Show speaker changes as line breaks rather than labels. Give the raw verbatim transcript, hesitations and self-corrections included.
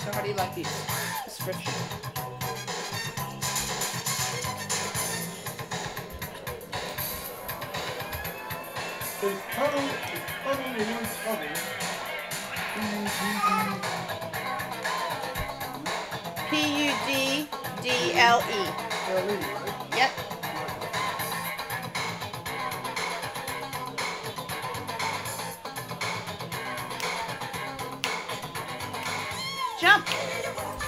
So how do you like these? Description.
It's totally, it's totally one funny.
P U D D L E.
L E, right?
Yep. Jump.